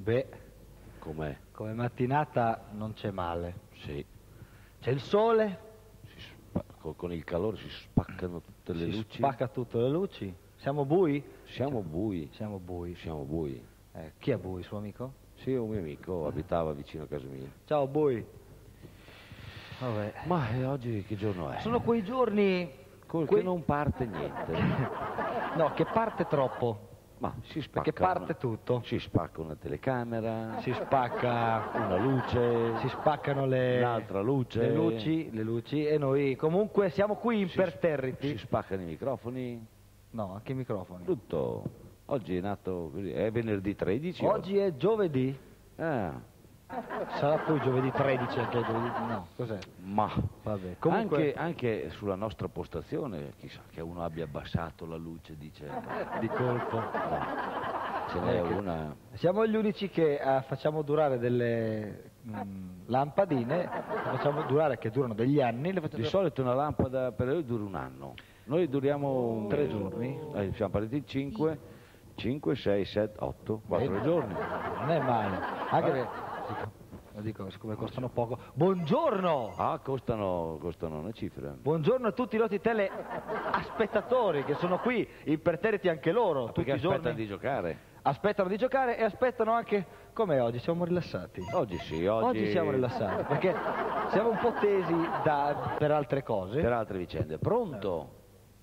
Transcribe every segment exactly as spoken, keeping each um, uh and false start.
Beh, com'è? come mattinata non c'è male. Sì. C'è il sole, Si spa- con, con il calore si spaccano tutte le si luci. spacca tutte le luci. Siamo bui? Siamo bui. Siamo bui. Siamo bui. Eh, chi è bui, suo amico? Sì, un mio amico abitava vicino a casa mia. Ciao bui. Vabbè. Ma e oggi che giorno è? Sono quei giorni... Col quei- che non parte niente. No, che parte troppo. Ma si spacca. Perché parte una- tutto. Si spacca una telecamera, Si spacca... una luce, Si spaccano le... un'altra luce, Le luci, le luci, e noi comunque siamo qui si, imperterriti. si spaccano i microfoni, No, anche i microfoni. tutto. Oggi è nato così, è venerdì tredici. Oggi è giovedì. Ah, Sarà poi giovedì tredici anche giovedì. No, cos'è? ma Vabbè, comunque anche, anche sulla nostra postazione, chissà che uno abbia abbassato la luce, dice. di colpo. Ce n'è Eh, che- una. Siamo gli unici che eh, facciamo durare delle mm, lampadine, le facciamo durare che durano degli anni, le facciamo Di solito una lampada per noi dura un anno. Noi duriamo un- Tre giorni. Eh, siamo partiti in cinque, cinque, sei, sette, otto, quattro Eh, giorni. Non è male. Anche perché, lo dico, siccome costano poco. Buongiorno! Ah, costano, costano una cifra. Buongiorno a tutti i nostri teleaspettatori che sono qui, imperterriti anche loro, tutti Perché i aspettano giorni. di giocare. Aspettano di giocare e aspettano anche, come oggi, siamo rilassati. Oggi sì, oggi, Oggi siamo rilassati, perché siamo un po' tesi da- per altre cose. per altre vicende. Pronto?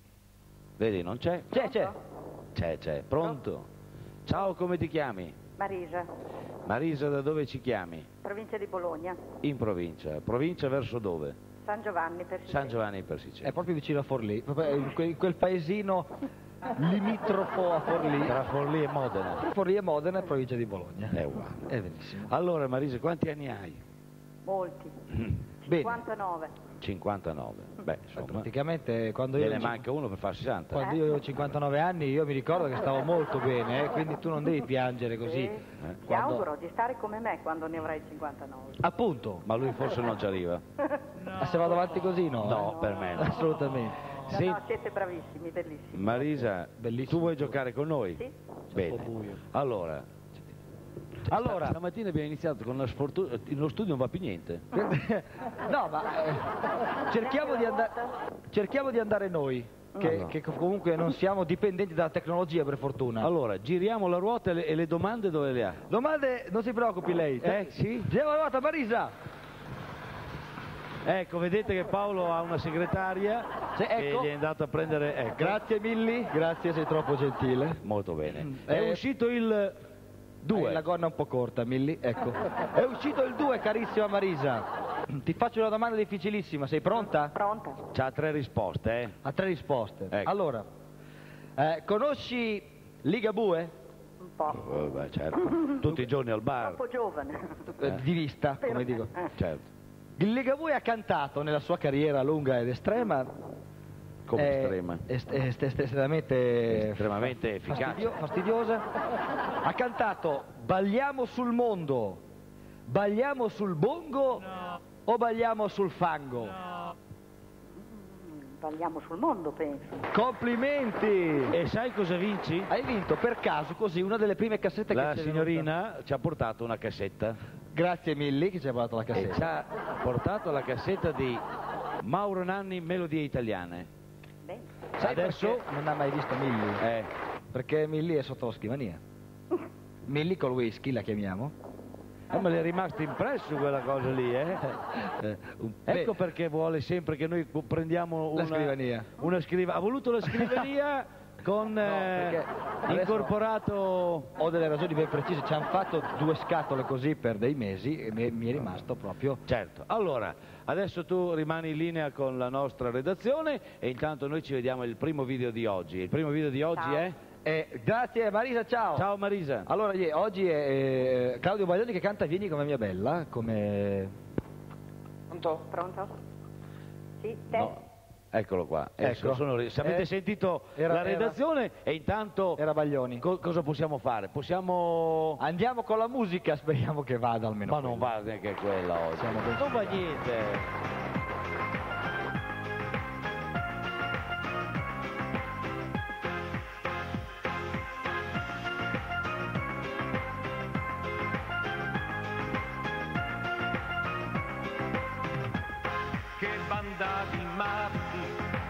Vedi, non c'è? C'è, c'è. C'è, c'è. Pronto? Ciao, come ti chiami? Marisa, Marisa, da dove ci chiami? provincia di Bologna, In provincia. Provincia verso dove? San Giovanni per San Giovanni Persiceno. È proprio vicino a Forlì, proprio in quel, in quel paesino limitrofo a Forlì. Tra Forlì e Modena. Forlì e Modena è provincia di Bologna. È uguale. È benissimo. Allora, Marisa, quanti anni hai? molti, Bene. cinquantanove. cinquantanove. Beh, insomma, Praticamente quando io, gliene manca uno per far sessanta. quando io avevo cinquantanove anni io mi ricordo che stavo molto bene, eh, quindi tu non devi piangere così. Sì. Ti Quando- auguro di stare come me quando ne avrai cinquantanove. Appunto, Ma lui forse non ci arriva. ma se vado avanti così no? No, per me no. Assolutamente. No, Sì. no, siete bravissimi, bellissimi. Marisa, Bellissimo. tu vuoi giocare con noi? Sì? Bene. un po' buio. Allora, Allora, stamattina abbiamo iniziato con una sfortuna, nello studio non va più niente. no, ma eh, cerchiamo, di andare, cerchiamo di andare noi, che, Ah, no. che comunque non siamo dipendenti dalla tecnologia per fortuna. Allora, giriamo la ruota e le, e le domande dove le ha? Domande, non si preoccupi lei. Eh, sì? Giriamo la ruota, Marisa. Ecco, vedete che Paolo ha una segretaria Sì, che ecco. gli è andato a prendere, ecco. Grazie Milli, grazie, sei troppo gentile. Molto bene. Eh, È uscito il due. Hai la gonna un po' corta, Milli, ecco. È uscito il due, carissima Marisa. Ti faccio una domanda difficilissima, sei pronta? Pronta? C'ha tre risposte, eh? A tre risposte. Ecco. Allora, eh, conosci Ligabue? Un po'. Eh, beh, certo. Tutti i giorni al bar. Troppo giovane. Eh, di vista, come dico. Eh. Certo. Il Ligabue ha cantato nella sua carriera lunga ed estrema. Come eh, estrema. est- est- est- estremamente Estremamente efficace. fastidio- fastidiosa. Ha cantato Balliamo sul mondo, balliamo sul bongo o balliamo sul fango? Balliamo sul mondo, penso. Complimenti! E sai cosa vinci? Hai vinto per caso così una delle prime cassette La che c'è signorina ci ha portato una cassetta venuta. Grazie Milli che ci ha portato la e cassetta. ci ha portato la cassetta di Mauro Nanni, Melodie Italiane. Bene. Sai Adesso- perché non ha mai visto Milli? Eh, Perché Milli è sotto la scrivania. Milli col whisky la chiamiamo. eh, ma le è rimasto impresso quella cosa lì, eh? Eh, un- Ecco beh, perché vuole sempre che noi prendiamo una La scrivania. Una scriva- ha voluto la scrivania con eh, perché adesso- incorporato. ho delle ragioni ben precise, ci hanno fatto due scatole così per dei mesi e mi mi è rimasto proprio. Certo, allora, adesso tu rimani in linea con la nostra redazione e intanto noi ci vediamo il primo video di oggi. Il primo video di oggi Ciao. è... Eh, grazie Marisa, ciao. Ciao Marisa. Allora, ie- oggi è eh, Claudio Baglioni che canta Vieni come mia bella, come... Pronto? Pronto? Sì, te? No, eccolo qua. Adesso Ecco. sono- se avete Eh, sentito era- la redazione e intanto Era Baglioni. co- cosa possiamo fare? Possiamo... Andiamo con la musica, speriamo che vada almeno. Ma non quella. va neanche quella oggi. Siamo ben Non va niente. banda di matti,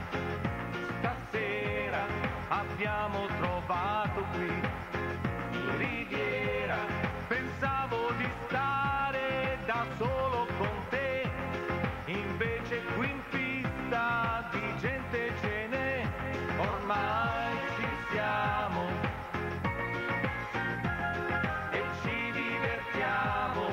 stasera abbiamo trovato qui Riviera. Pensavo di stare da solo con te, invece qui in pista di gente ce n'è, ormai ci siamo e ci divertiamo.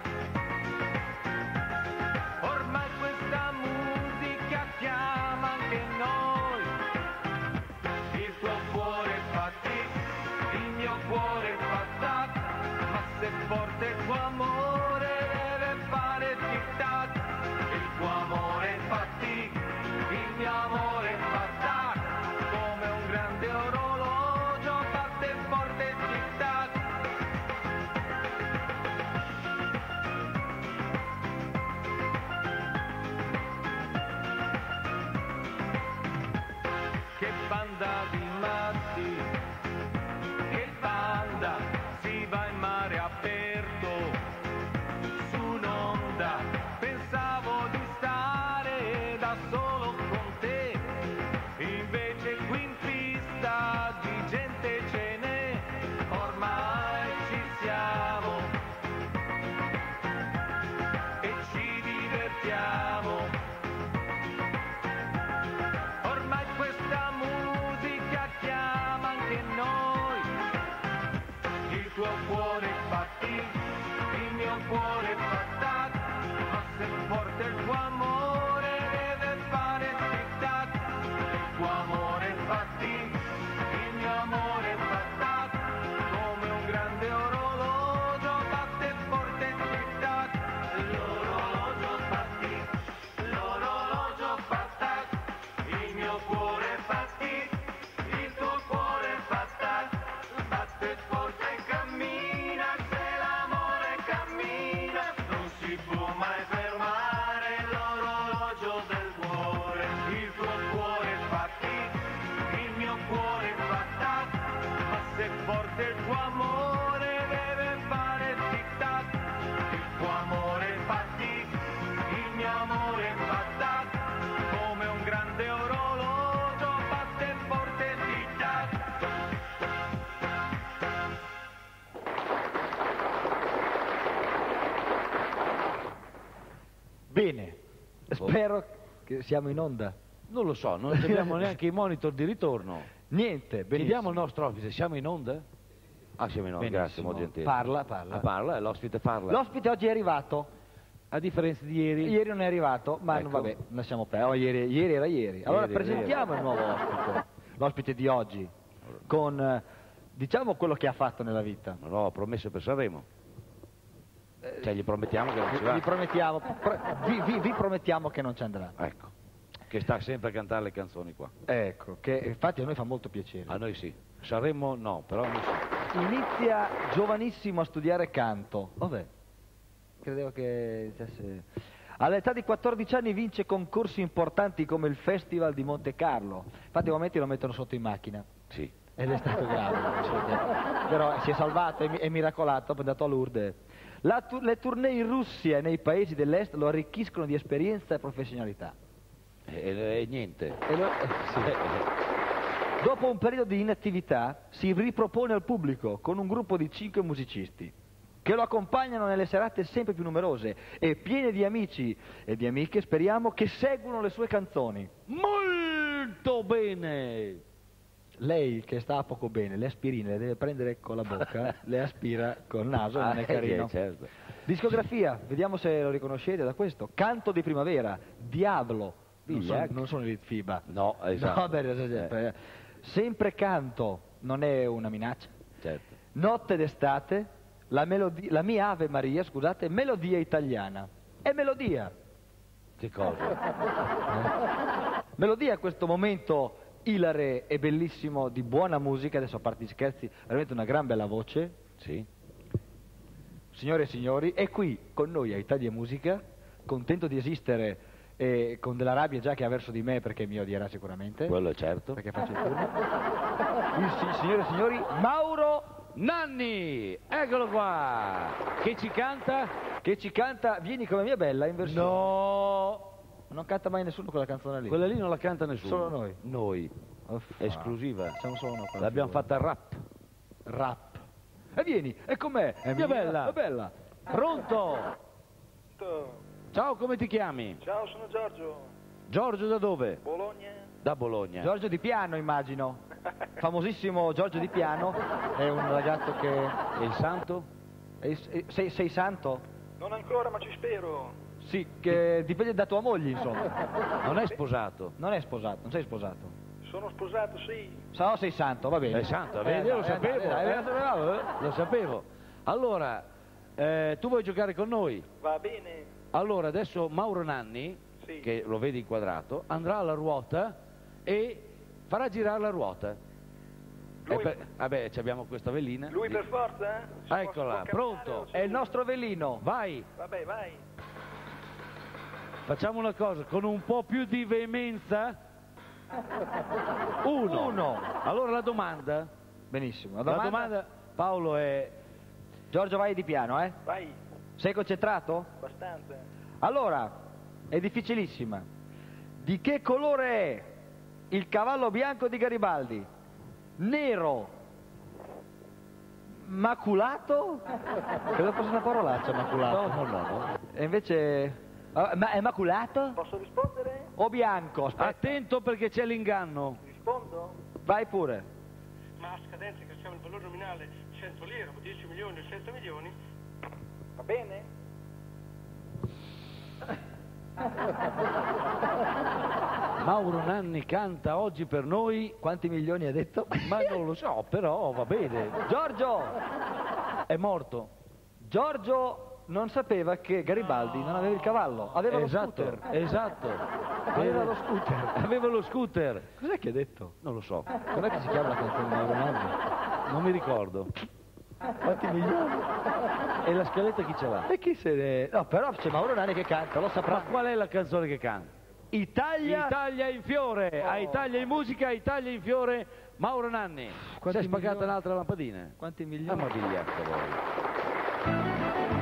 Ormai questa musica chiama anche noi, il tuo cuore fa tic, il mio cuore fa tac, ma se forte il tuo amore deve fare tic tac, il tuo amore fa tic, il mio amore fa tac, come un grande orologio batte forte tic tac. Che banda di matti, che banda, si va in mare aperto, su un'onda, pensavo di stare da solo con te, invece qui in pista di gente ce n'è, ormai ci siamo e ci divertiamo. Ormai questa musica chiama anche noi, il tuo cuore fa tic, il mio cuore fa tac, ma se forte il tuo amore deve fare tic tac, il tuo amore fa tic, il mio amore fa tac, come un grande orologio batte forte tic tac, l'orologio fa tic, l'orologio fa tac, il mio cuore fa tic, il tuo cuore fa tac, batte forte e cammina, se l'amore cammina, non si può mai fermare l'orologio del cuore, il tuo cuore fa tic, il mio cuore fa tac, ma se forte il tuo amore deve fare tic tac, il tuo amore fa tic, il mio amore fa tac, come un grande orologio batte forte tic tac. Bene, spero che siamo in onda. Non lo so, non abbiamo neanche i monitor di ritorno. Niente, benissimo. Chiediamo il nostro ospite, siamo in onda? Ah, siamo in onda, grazie, Benissimo. molto gentile. Parla, parla. Ah, parla, l'ospite parla. L'ospite oggi è arrivato, A differenza di ieri. ieri non è arrivato, ma Ecco. vabbè, lasciamo perdere. Oh, ieri, ieri era ieri. Allora Ieri era presentiamo il nuovo ospite, l'ospite di oggi, con eh, diciamo quello che ha fatto nella vita. No, ho promesso per Sanremo. Cioè gli promettiamo che non ci Vi, va. vi promettiamo, pro- vi, vi- vi promettiamo che non ci andrà. Ecco, che sta sempre a cantare le canzoni qua. Ecco, che infatti a noi fa molto piacere. A noi sì. Sanremo no, però noi sì. Inizia giovanissimo a studiare canto. Vabbè, credevo che iniziasse... All'età di quattordici anni vince concorsi importanti come il Festival di Monte Carlo. Infatti a momenti lo mettono sotto in macchina. Sì. Ed è stato grave, però si è salvato, è, mi- è miracolato, è andato a Lourdes. La tu- le tournée in Russia e nei paesi dell'est lo arricchiscono di esperienza e professionalità. E, e- e niente. E lo- eh, sì. Dopo un periodo di inattività si ripropone al pubblico con un gruppo di cinque musicisti che lo accompagnano nelle serate sempre più numerose e piene di amici e di amiche, speriamo, che seguono le sue canzoni. Molto bene! Lei che sta poco bene, le aspirine le deve prendere con la bocca, le aspira col naso, non è Ah, carino. eh, certo. Discografia, vediamo se lo riconoscete da questo. Canto di primavera, Diablo, non sono, Vigliac. non sono i FIBA. No, esatto. No, beh, eh. Sempre canto, non è una minaccia. Certo. Notte d'estate, la, melodi- la mia Ave Maria, scusate, melodia italiana. È melodia. Che cosa? Melodia è questo momento ilare e bellissimo di buona musica, adesso a parte gli scherzi, veramente una gran bella voce. Sì. Signore e signori, è qui con noi a Italia Musica, contento di esistere e con della rabbia già che ha verso di me perché mi odierà sicuramente, Quello è certo. perché faccio il turno. Il, si- signore e signori, Mauro Nanni! Eccolo qua! Che ci canta? che ci canta Vieni come mia bella in versione. No! Non canta mai nessuno quella canzone lì. Quella lì non la canta nessuno. Solo noi. Noi. Uffa. Esclusiva. Siamo solo noi. L'abbiamo fatta rap. Rap. E vieni, e com'è? È bella. È bella. Pronto? Ciao, come ti chiami? Ciao, sono Giorgio. Giorgio da dove? Bologna. Da Bologna. Giorgio Di Piano, immagino. Famosissimo Giorgio Di Piano. È un ragazzo che... E il santo? è- è- sei, sei santo? Non ancora, ma ci spero. Sì, che dipende da tua moglie, insomma. Non è sposato? Non è sposato, non sei sposato. Sono sposato, sì. Se no sei santo, va bene. È santo, vedi, io lo eh, sapevo. eh, eh. eh, bravo, eh. Lo sapevo. Allora, eh, tu vuoi giocare con noi? Va bene. Allora, adesso Mauro Nanni, Sì. che lo vedi inquadrato, andrà alla ruota e farà girare la ruota. Lui- E per- vabbè, ci abbiamo questa velina. Lui Di- per forza? eh? Si può- Eccola, si può cambiare pronto. o si- È il nostro velino. Vai, Vabbè, vai. facciamo una cosa, con un po' più di veemenza. Uno. Uno. Allora la domanda, Benissimo. La la domanda... domanda, Paolo, è... Giorgio, vai di piano, eh? Vai. Sei concentrato? Abbastanza. Allora, è difficilissima. Di che colore è il cavallo bianco di Garibaldi? Nero? Maculato? Credo fosse una parolaccia, maculato. No, no, no, no. E invece... ah, ma è maculato? Posso rispondere? O bianco? Aspetta, Attento perché c'è l'inganno. Rispondo? vai pure. Ma a scadenza che siamo il valore nominale cento lire, dieci milioni o cento milioni, Va bene? Mauro Nanni canta oggi per noi, Quanti milioni hai detto? ma non lo so, però va bene. Giorgio! È morto. Giorgio non sapeva che Garibaldi non aveva il cavallo, aveva Esatto, lo scooter. esatto. Aveva lo scooter. Aveva lo scooter. Cos'è che ha detto? Non lo so, Com'è che si chiama la canzone di Mauro Nanni? non mi ricordo. Quanti milioni? E la scaletta chi ce l'ha? E chi se ne... No, però c'è Mauro Nanni che canta, lo Ma saprà. qual è la canzone che canta? Italia... Italia in fiore, a Italia in musica, Italia in fiore, Mauro Nanni. Quanti Si è spaccata milioni? un'altra lampadina? Quanti Ah, milioni? ma biglietto voi.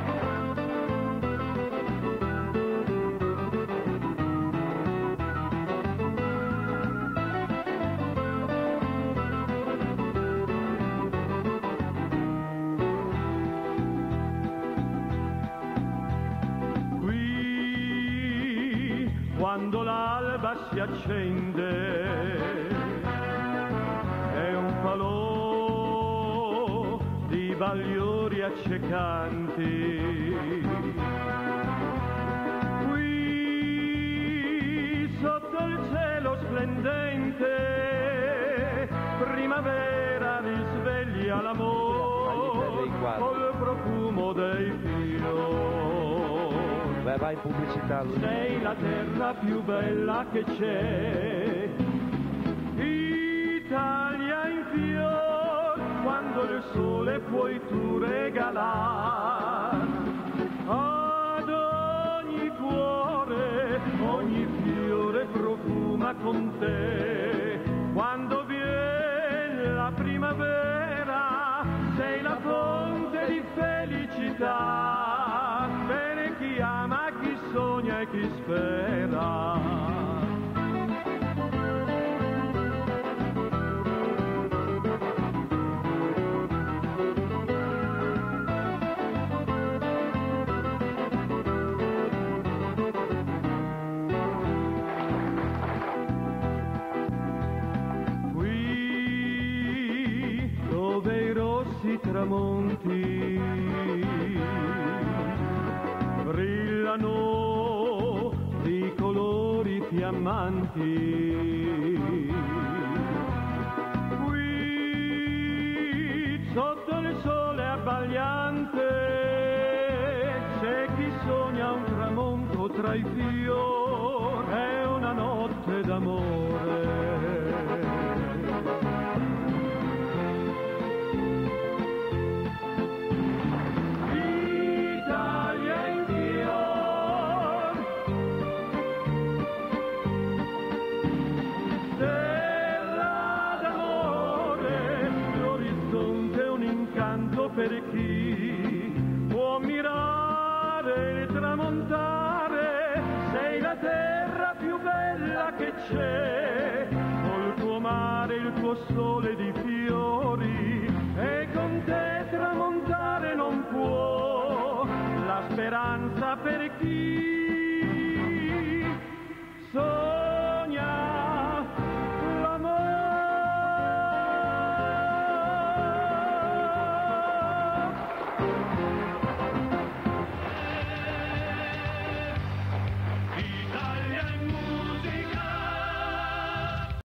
qui quando l'alba si accende è un falò di bagliori accecanti. Qui sotto il cielo splendente primavera risveglia l'amore col profumo dei fiori. Beh, vai in pubblicità. lui. Sei la terra più bella che c'è, Italia in fior, quando il sole puoi tu regalare ad ogni cuore, ogni fiore profuma con te. Quando viene la primavera, sei la fonte di felicità per chi ama, chi sogna e chi spera. Qui dove i rossi tramonti brillano di colori fiammanti, qui sotto il sole abbagliante c'è chi sogna un tramonto tra i fiori, è una notte d'amore. Italia in fior, terra d'amore, l'orizzonte è un incanto per chi può mirare e tramontare, sei la terra c'è, col tuo mare, il tuo sole di fiori, e con te tramontare non può la speranza per chi